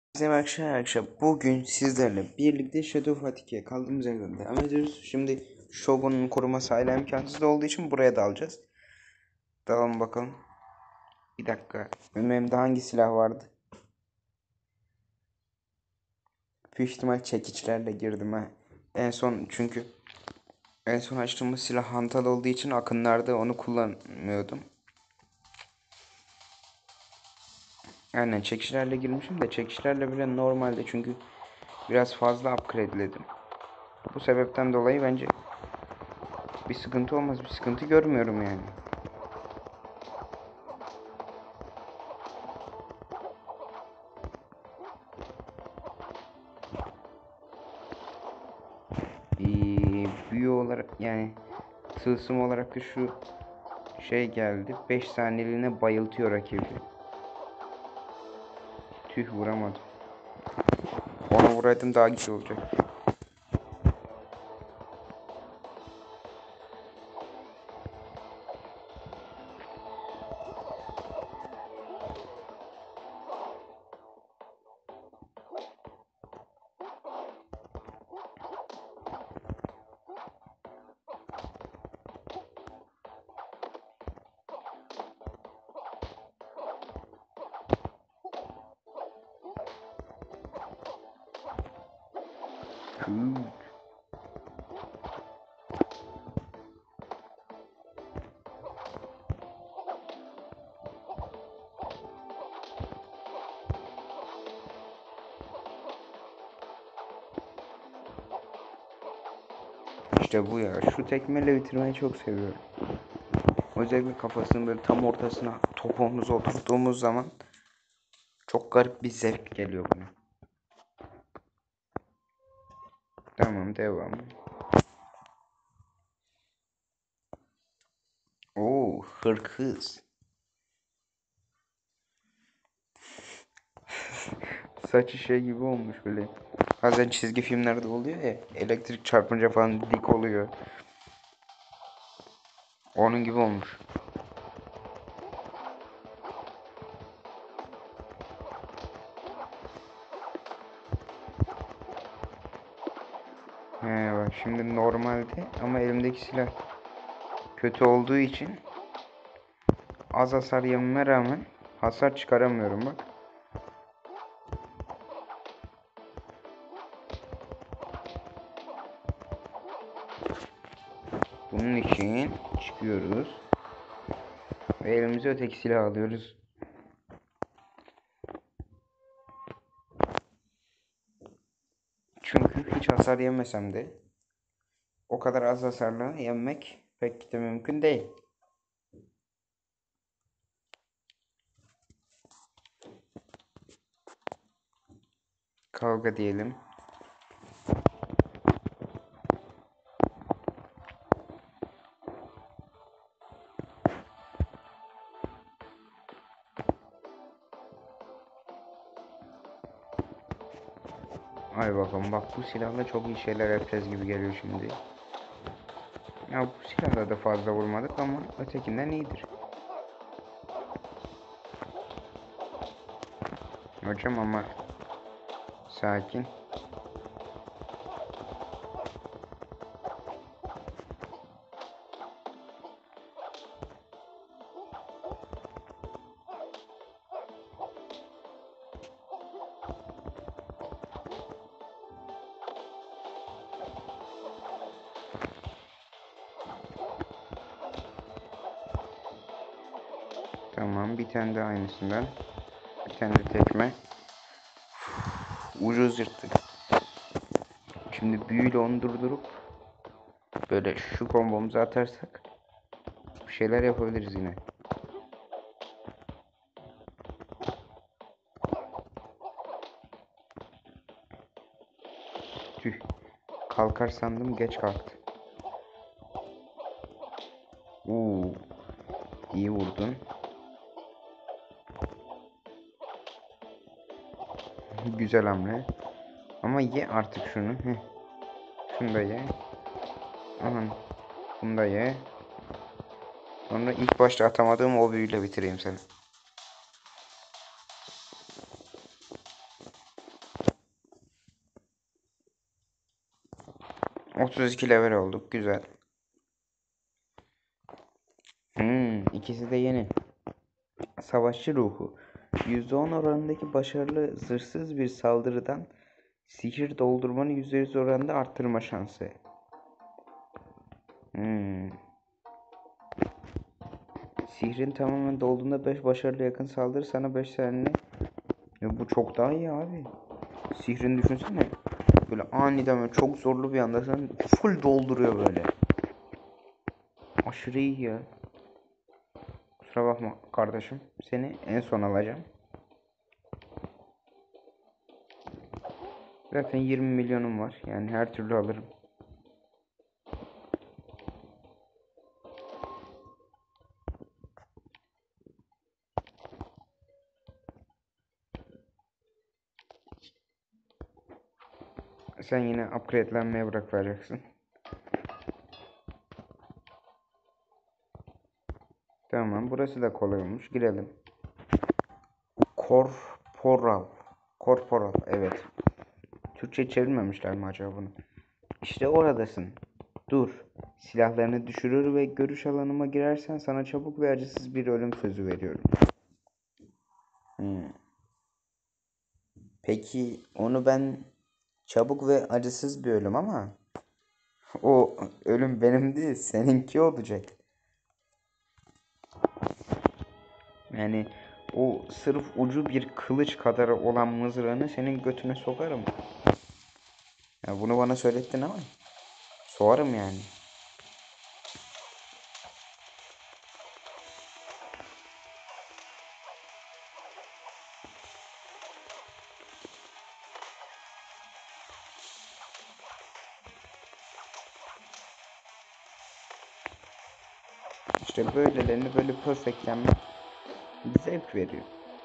Merhaba arkadaşlar. Bugün sizlerle birlikte Shadow of 2'ye kaldığımız yerden devam ediyoruz. Şimdi Shogun'un koruması hala imkansız olduğu için buraya dalacağız. Dalalım bakalım. Bir dakika. Benim hangi silah vardı? Büyük ihtimal çekiçlerle girdim ha. En son açtığımız silah hantal olduğu için akınlarda onu kullanmıyordum. Aynen çekiçlerle girmişim de çekiçlerle bile normalde çünkü biraz fazla upgrade'ledim. Bu sebepten dolayı bence bir sıkıntı olmaz. Bir sıkıntı görmüyorum yani. Büyü olarak yani tılsım olarak da şu şey geldi. 5 saniyeliğine bayıltıyor rakibi. Tüh, vuramadım. Ona vuraydım daha güçlü olacak. İşte bu ya. Şu tekmeyle bitirmeyi çok seviyorum. Özellikle kafasının böyle tam ortasına topuğumuzu oturttuğumuz zaman çok garip bir zevk geliyor buna. Tamam, devam. Oo, hırkız. Saçı şey gibi olmuş böyle. Bazen çizgi filmlerde oluyor ya. Elektrik çarpınca falan dik oluyor. Onun gibi olmuş. He bak, şimdi normalde ama elimdeki silah kötü olduğu için az hasar yememe rağmen hasar çıkaramıyorum bak. Bunun için çıkıyoruz ve elimize öteki silah alıyoruz. Çünkü hiç hasar yemesem de o kadar az hasarla yenmek pek de mümkün değil. Kavga diyelim. Ay bakalım, bak bu silahla çok iyi şeyler yapacağız gibi geliyor şimdi. Ya bu silahla da fazla vurmadık ama ötekinden iyidir. Hocam ama sakin. Tamam, bir tane de aynısından. Bir tane de tekme. Ucuz yırttık. Şimdi büyüyle onu durdurup böyle şu kombomuzu atarsak bir şeyler yapabiliriz yine. Tüh. Kalkar sandım, geç kalktı. Oo, iyi vurdun. Güzel hamle. Ama ye artık şunu. Heh. Şunu da ye. Aman. Bunu da ye. Sonra ilk başta atamadığım o büyüyle bitireyim seni. 32 level olduk. Güzel. İkisi de yeni. Savaşçı ruhu. %10 oranındaki başarılı zırhsız bir saldırıdan sihir doldurmanı %100 oranında arttırma şansı. Sihrin tamamen dolduğunda 5 başarılı yakın saldırı sana 5 saniye. Ya bu çok daha iyi abi. Sihrini düşünsene. Böyle aniden böyle çok zorlu bir anda sen full dolduruyor böyle. Aşırı iyi ya. Kusura bakma kardeşim. Seni en son alacağım. Zaten 20 milyonum var. Yani her türlü alırım. Sen yine upgrade'lenmeye bırakacaksın. Tamam, burası da kolay olmuş. Girelim. Korporal. Korporal, evet. Türkçe çevirmemişler mi acaba bunu? İşte oradasın. Dur. Silahlarını düşürür ve görüş alanıma girersen sana çabuk ve acısız bir ölüm sözü veriyorum. Peki onu ben çabuk ve acısız bir ölüm ama o ölüm benim değil, seninki olacak. Yani o sırf ucu bir kılıç kadar olan mızrağını senin götüne sokarım. Ya bunu bana söylettin ama soğarım yani. İşte böylelerini böyle perfect yenmek zevk veriyor.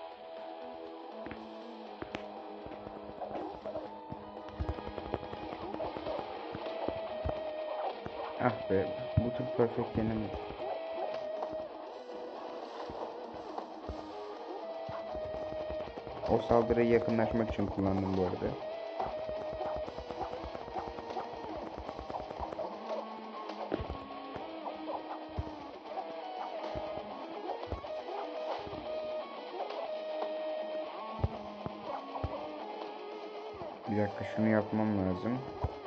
Ah be, bu tür perfect yenemedim. O saldırıyı yakınlaşmak için kullandım bu arada. Bir dakika, şunu yapmam lazım.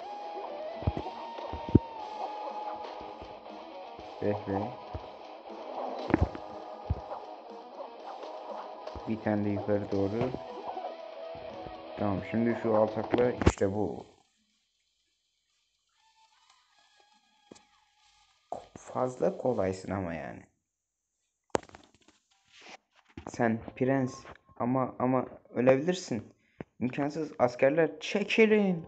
Bekle. Bir tane de yukarı doğru. Tamam, şimdi şu alçakla işte bu. Fazla kolaysın ama yani. Sen prens ama ölebilirsin. İmkansız, askerler çekilin.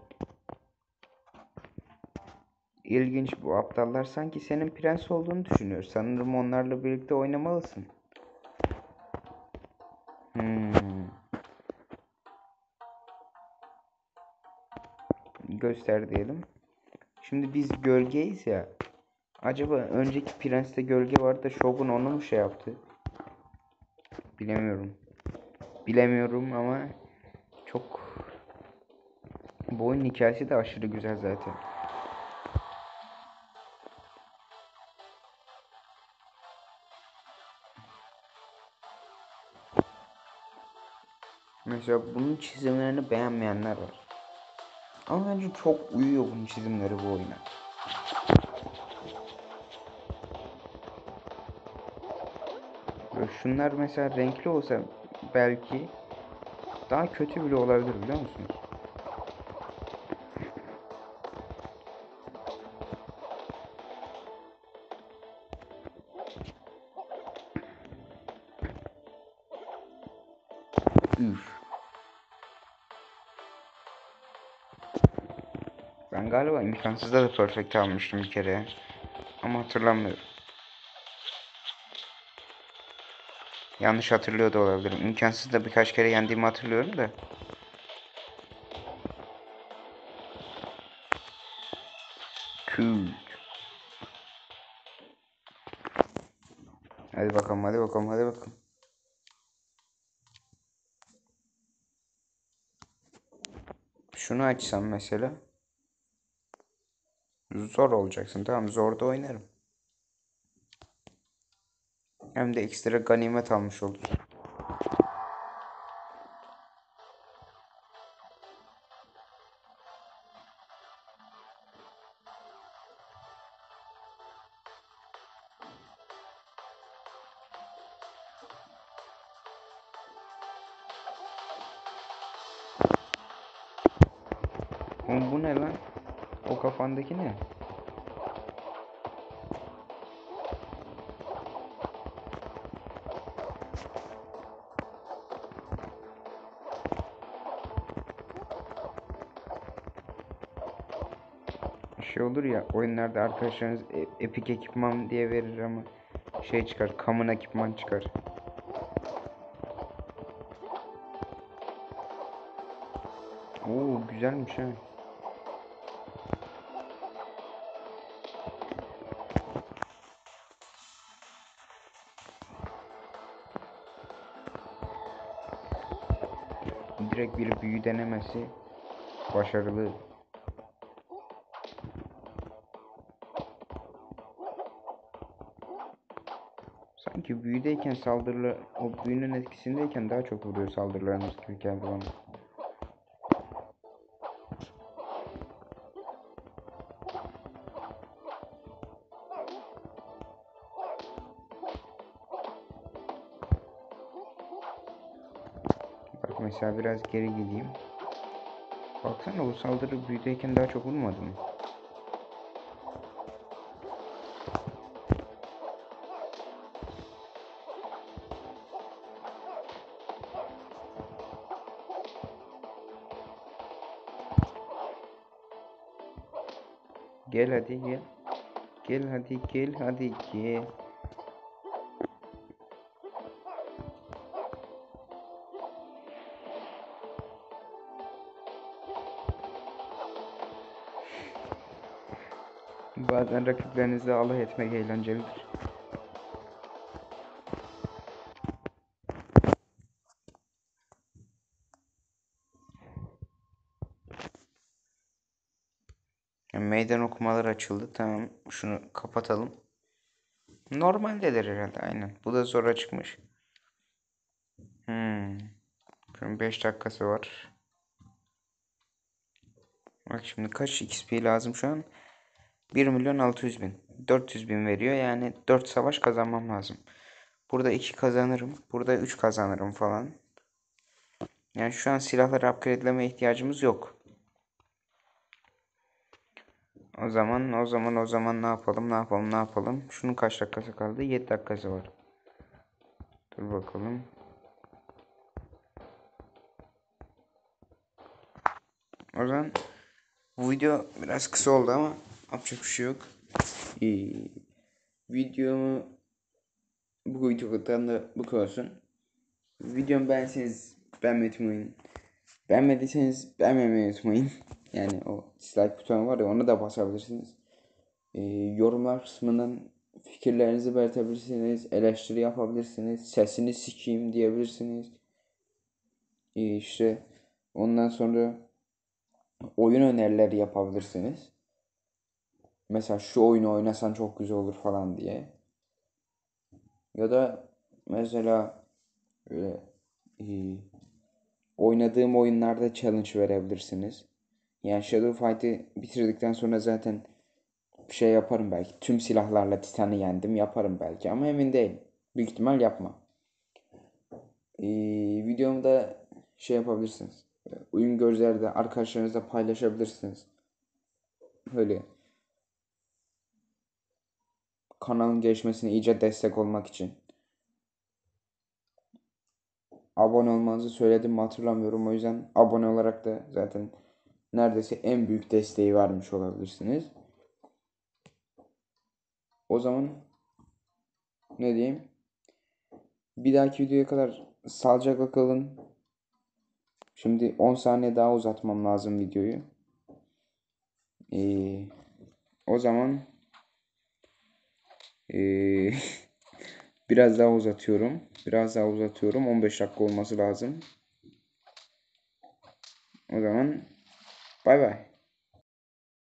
İlginç, bu aptallar sanki senin prens olduğunu düşünüyor. Sanırım onlarla birlikte oynamalısın. Göster diyelim. Şimdi biz gölgeyiz ya. Acaba önceki prenste gölge vardı da Shogun onu mu şey yaptı? Bilemiyorum. Bilemiyorum ama çok... Bu oyunun hikayesi de aşırı güzel zaten. Mesela bunun çizimlerini beğenmeyenler var. Ama bence çok uyuyor bunun çizimleri bu oyuna. Böyle şunlar mesela renkli olsa belki daha kötü bile olabilir, biliyor musunuz? Üf. Ben galiba imkansızda da perfect almıştım bir kere. Ama hatırlamıyorum. Yanlış hatırlıyor da olabilirim. İmkansızda birkaç kere yendiğimi hatırlıyorum da. Cool. Hadi bakalım, hadi bakalım, hadi bakalım. Şunu açsam mesela. Zor olacaksın. Tamam, zorda oynarım. Hem de ekstra ganimet almış olur. Oğlum bu ne lan? O kafandaki ne? Şey olur ya, oyunlarda arkadaşlarınız epik ekipman diye verir ama şey çıkar, common ekipman çıkar. Oo, güzelmiş ha. Direkt bir büyü denemesi başarılı. Sanki büyüdeyken saldırılar, o büyünün etkisindeyken daha çok vuruyor saldırılarımız gibi geldi bana. Bak mesela biraz geri gideyim. Baksana, bu saldırı büyüdeyken daha çok vurmadı mı? Gel hadi gel. Gel hadi gel hadi gel. Bazen rakiplerinizle alay etmek eğlencelidir. Meydan okumalar açıldı. Tamam, şunu kapatalım. Normaldedir herhalde, aynen. Bu da zora çıkmış. Şunun 5 dakikası var. Bak şimdi kaç XP lazım şu an? 1.600.000. 400.000 veriyor, yani 4 savaş kazanmam lazım. Burada 2 kazanırım. Burada 3 kazanırım falan. Yani şu an silahları upgradeleme ihtiyacımız yok. O zaman ne yapalım? Şunun kaç dakikası kaldı? 7 dakikası var. Dur bakalım. O zaman bu video biraz kısa oldu ama yapacak bir şey yok. Videomu bu videodan da bu kadar olsun. Videomu beğenseniz beğenmeyi unutmayın. Beğenmediyseniz beğenmemeyi unutmayın. Yani o dislike butonu var ya, ona da basabilirsiniz. Yorumlar kısmından fikirlerinizi belirtebilirsiniz. Eleştiri yapabilirsiniz. Sesini sikeyim diyebilirsiniz. İşte ondan sonra oyun önerileri yapabilirsiniz. Mesela şu oyunu oynasan çok güzel olur falan diye. Ya da mesela böyle, oynadığım oyunlarda challenge verebilirsiniz. Yani Shadow Fight'ı bitirdikten sonra zaten bir şey yaparım belki. Tüm silahlarla Titan'ı yendim yaparım belki ama emin değilim. Büyük ihtimal yapmam. Videomda şey yapabilirsiniz. Oyun gözleri de arkadaşlarınızla paylaşabilirsiniz. Böyle kanalın gelişmesine iyice destek olmak için. Abone olmanızı söyledim mi hatırlamıyorum. O yüzden abone olarak da zaten neredeyse en büyük desteği vermiş olabilirsiniz. O zaman ne diyeyim? Bir dahaki videoya kadar sağlıcakla kalın. Şimdi 10 saniye daha uzatmam lazım videoyu. Ee, O zaman ee, biraz daha uzatıyorum. 15 dakika olması lazım. O zaman bay bay.